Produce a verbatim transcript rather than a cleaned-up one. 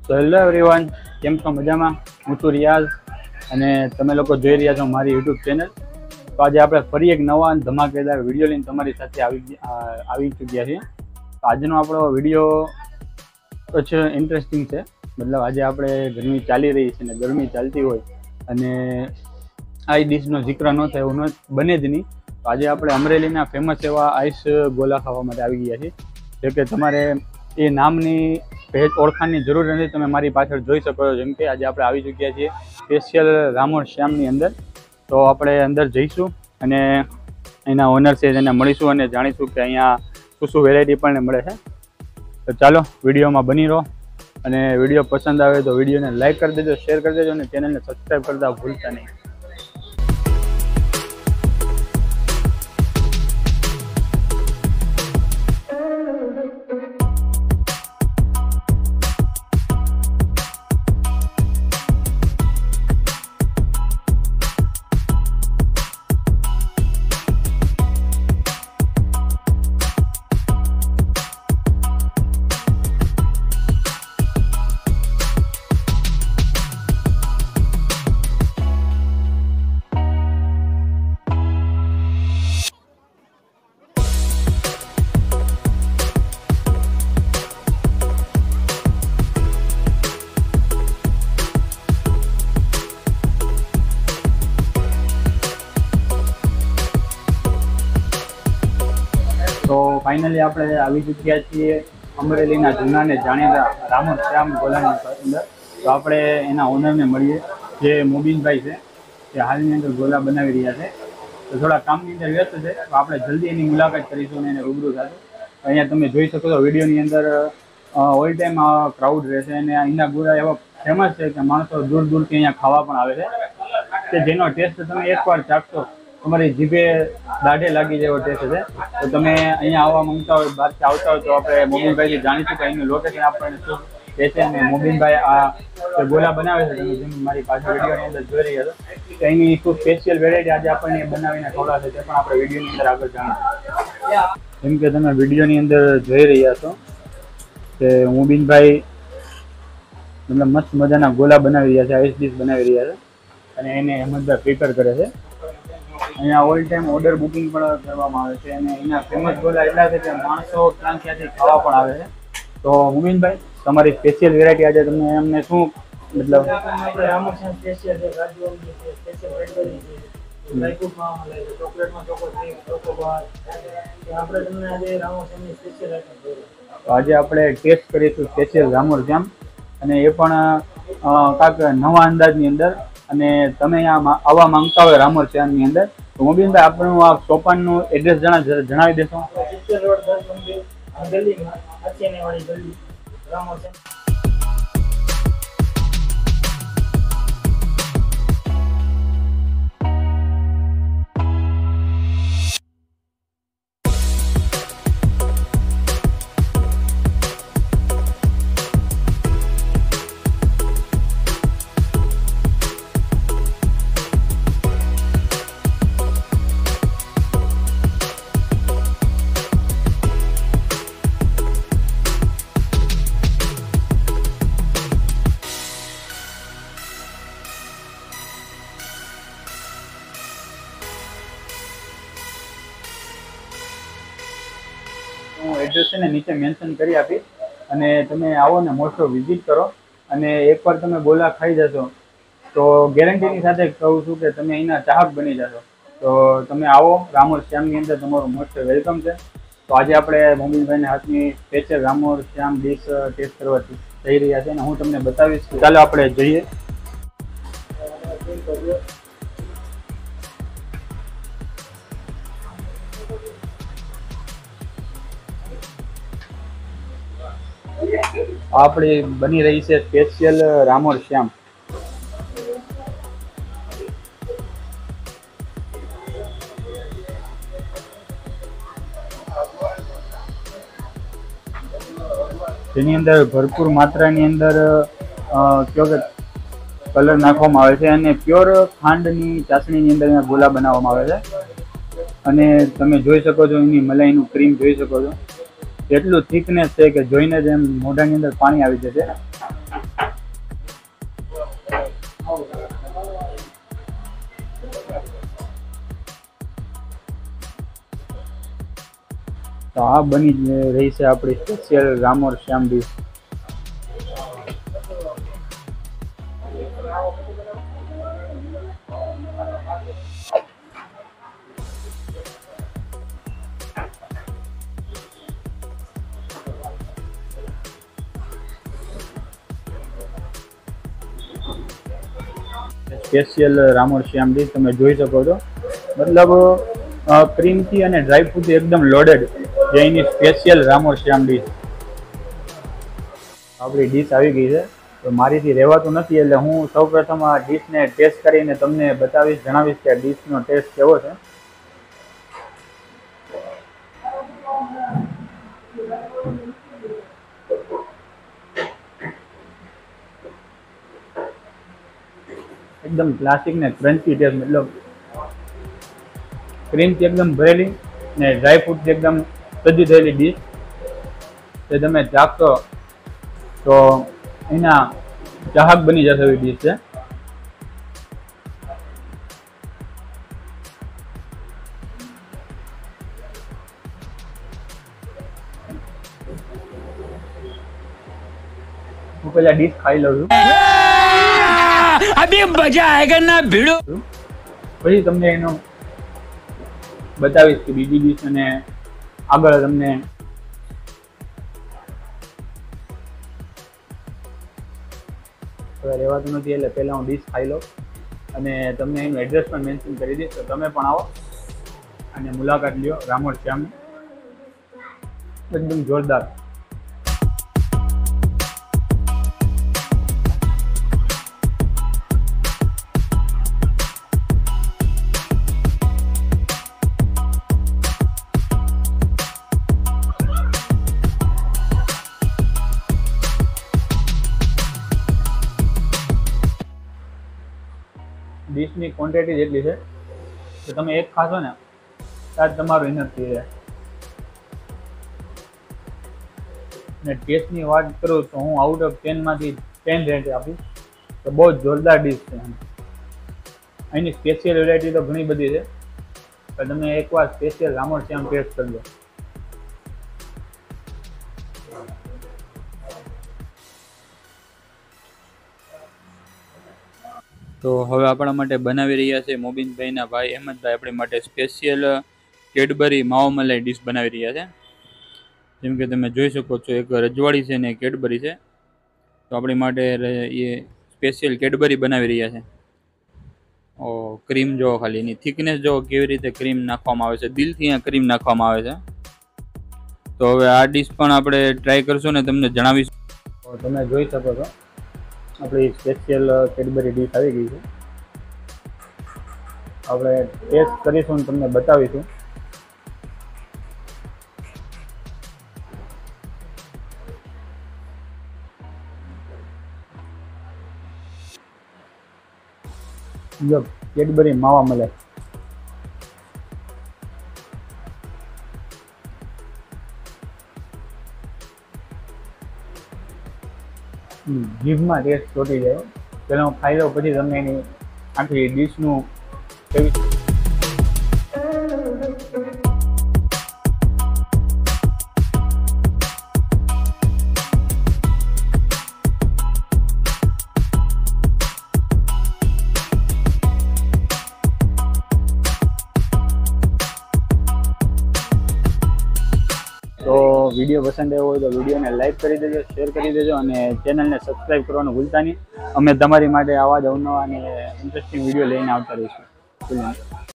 તો hello everyone, કેમ છો? મજામાં? હું છું રિયાઝ અને તમે લોકો જોઈ રહ્યા છો મારી યુટ્યુબ ચેનલ. તો આજે આપણે ફરી એક નવા ધમાકેદાર વિડીયો લઈને તમારી સાથે આવી આવી ચૂક્યા છીએ. તો આજનો આપણો વિડીયો કચ્છ ઇન્ટરેસ્ટિંગ છે. મતલબ આજે આપણે ગરમી ચાલી રહી છે ને ગરમી ચાલતી હોય અને આ ડીશનો જિક્ર ન થાય એવું ન બને જ નહીં. તો આજે આપણે અમરેલીના ફેમસ એવા આઈસ ગોલા ખાવા માટે આવી ગયા છીએ. જે કે તમારે એ નામની ભેટ ઓળખાણની જરૂર નથી, તમે મારી પાછળ જોઈ શકો છો. જેમ કે આજે આપણે આવી ચૂક્યા છીએ સ્પેશિયલ રામોર શ્યામની અંદર. તો આપણે અંદર જઈશું અને એના ઓનર છે એને મળીશું અને જાણીશું કે અહીંયા શું શું વેરાયટી પણ મળે છે. તો ચાલો વિડીયોમાં બની રહો અને વિડીયો પસંદ આવે તો વિડીયોને લાઈક કરી દેજો, શેર કરી દેજો અને ચેનલને સબસ્ક્રાઈબ કરતા ભૂલતા નહીં. તો ફાઇનલી આપણે આવી ચૂક્યા છીએ અમરેલીના જૂના ને જાણીતા રામોર શ્યામ ગોલાની અંદર. તો આપણે એના ઓનરને મળીએ, જે મોબીનભાઈ છે, જે હાલની અંદર ગોલા બનાવી રહ્યા છે. તો થોડા કામની અંદર વ્યસ્ત છે, તો આપણે જલ્દી એની મુલાકાત કરીશું અને એને રૂબરૂ થશે. અહીંયા તમે જોઈ શકો છો વિડીયોની અંદર ઓલ ટાઈમ ક્રાઉડ રહેશે અને અહીંના ગોલા એવા ફેમસ છે કે માણસો દૂર દૂરથી અહીંયા ખાવા પણ આવે છે, કે જેનો ટેસ્ટ તમે એકવાર ચાખશો તમારી જીભે દાઢે લાગી જેવો ટેસ્ટ છે. તો તમે અહીંયા આવવા માંગતા હોય, બહારથી આવતા હોય તો આપણે મોબીનભાઈથી જાણીશું કે અહીંનું લોકેશન આપણને શું કહે છે. અને મોબીનભાઈ આ જે ગોલા બનાવે છે, તમે જેમ મારી પાછળ વિડીયોની અંદર જોઈ રહ્યા છો, તો એની શું સ્પેશિયલ વેરાયટી આજે આપણને બનાવીને ખવડાવશે તે પણ આપણે વિડીયોની અંદર આગળ જાણીશું. જેમ કે તમે વિડીયોની અંદર જોઈ રહ્યા છો કે મોબીનભાઈ મતલબ મસ્ત મજાના ગોલા બનાવી રહ્યા છે, આઈસ ડીશ બનાવી રહ્યા છે અને એને હેમંતભાઈ પ્રિપેર કરે છે. અહીંયા ઓલ ટાઈમ ઓર્ડર બુકિંગ પણ કરવામાં આવે છે અને એના ફેમસ ગોલા એટલા છે કે માણસો ક્યાં ક્યાંથી ખાવા પણ આવે છે. તો મોબીનભાઈ, તમારી સ્પેશિયલ વેરાયટી આજે તમને એમને શું મતલબ રામોર શ્યામ સ્પેશિયલ છે, રાજ્યની છે, સ્પેશિયલ કેડબરી છે, ડ્રાયફ્રૂટમાં મળે છે, ચોકલેટમાં ચોકો કેક, ચોકોબાર. આપણે તમને આજે રામોર શ્યામની સ્પેશિયલ આઈટમ જોઈએ. તો આજે આપણે ટેસ્ટ કરીશું સ્પેશિયલ રામોર શ્યામ અને એ પણ કાંઈક નવા અંદાજની અંદર. અને તમે અહીંયા આવવા માંગતા હોય રામોર શ્યામની અંદર તો મોબીનભાઈ આપણું આ સોપાનનું એડ્રેસ જણા જણાવી દેશો. સિત્તેર રોડ દસ મંદિર ગલીમાં અચેને વાળી ગલી રામોર શ્યામ. હું એડ્રેસ છે ને નીચે મેન્શન કરી આપીશ અને તમે આવો ને મોસ્ટ ઓફ વિઝિટ કરો અને એકવાર તમે ગોલા ખાઈ જશો તો ગેરંટીની સાથે કહું છું કે તમે અહીંના ચાહક બની જશો. તો તમે આવો, રામોર શ્યામની અંદર તમારું મોસ્ટ વેલકમ છે. તો આજે આપણે મોબીનભાઈના હાથની સ્પેશિયલ રામોર શ્યામ ડીશ ટેસ્ટ કરવા જઈ રહ્યા છે અને હું તમને બતાવીશ. ચાલો આપણે જઈએ. આપણી બની રહી છે સ્પેશિયલ રામોર શ્યામ. જેની અંદર ભરપૂર માત્રાની અંદર કયો કે કલર નાખવામાં આવે છે અને પ્યોર ખાંડની ચાસણીની અંદર ગોલા બનાવવામાં આવે છે. અને તમે જોઈ શકો છો એની મલાઈનું ક્રીમ જોઈ શકો છો, એટલું થિકનેસ છે કે જોઈને જ એમ મોઢાની અંદર પાણી આવી જશે. તો આ બની રહી છે આપણી સ્પેશિયલ રામોર શ્યામ ડીશ. સ્પેશિયલ રામોર શ્યામ ડીશ તમે જોઈ શકો છો. મતલબ ક્રીમથી અને ડ્રાયફ્રૂટથી એકદમ લોડેડ જે એની સ્પેશિયલ રામોર શ્યામ ડીશ. આપણી ડીશ આવી ગઈ છે. તો મારીથી રહેવાતું નથી એટલે હું સૌપ્રથમ આ ડીશને ટેસ્ટ કરીને તમને બતાવીશ, જણાવીશ કે આ ડીશનો ટેસ્ટ કેવો છે. એકદમ ક્લાસિક ને ક્રન્ચી ટેસ્ટ, મતલબ ક્રીમથી એકદમ ભરેલી ને ડ્રાયફ્રૂટથી એકદમ સજી થયેલી ડીશ. જે તમે ચાખશો તો એના ચાહક બની જશે એવી ડીશ છે. હું પેલા ડીશ ખાઈ લઉં છું, अभी मजा आएगा ना भिड़ो. પછી તમને એનો બતાવીશ કે બીજી ડીશ અને આગળ તમને હવે રહેવાતું નથી એટલે પહેલાં હું ડીશ ખાઈ લઉં અને તમને એનું એડ્રેસ પણ મેન્શન કરી દઈશ. તો તમે પણ આવો અને મુલાકાત લ્યો રામોર શ્યામની. એકદમ જોરદાર. ડીશની ક્વોન્ટિટી જેટલી છે તો તમે એક ખાશો ને ત્યારે તમારું ઇનફ થઈ જાય. ને ટેસ્ટની વાત કરું તો હું આઉટ ઓફ ટેનમાંથી ટેન રેટ આપીશ. તો બહુ જ જોરદાર ડીશ છે. અહીંની સ્પેશિયલ વેરાયટી તો ઘણી બધી છે, તો તમે એકવાર સ્પેશિયલ રામોર શ્યામ ટેસ્ટ કરજો. તો હવે આપણા માટે બનાવી રહ્યા છે મોબીનભાઈના ભાઈ અહેમદભાઈ આપણી માટે સ્પેશિયલ કેડબરી માવો મલાઈ ડીશ બનાવી રહ્યા છે. જેમ કે તમે જોઈ શકો છો, એક રજવાડી છે ને કેડબરી છે. તો આપણી માટે એ સ્પેશિયલ કેડબરી બનાવી રહ્યા છે. ઓ ક્રીમ જો ખાલી એની થિકનેસ જો કેવી રીતે ક્રીમ નાખવામાં આવે છે, દિલથી અહીંયા ક્રીમ નાખવામાં આવે છે. તો હવે આ ડીશ પણ આપણે ટ્રાય કરશું ને તમને જણાવીશું. તો તમે જોઈ શકો છો આપણી સ્પેશિયલ કેડબરી ડીશ આવી ગઈ છે. આપણે ટેસ્ટ કરીશું અને તમને બતાવીશું. જો કેડબરી માવા મળે, જીભમાં ટેસ્ટ ચોટી જાય. પહેલાં હું ખાઈ લઉં પછી તમને એની આખી ડીશનું કેવી તો વિડીયો પસંદ આવ્યો હોય તો વિડીયોને લાઈક કરી દેજો, શેર કરી દેજો અને ચેનલને સબસ્ક્રાઈબ કરવાનું ભૂલતા નહીં. અમે તમારી માટે આવા જ અવનવા અને ઇન્ટરેસ્ટિંગ વિડીયો લઈને આવતા રહીશું.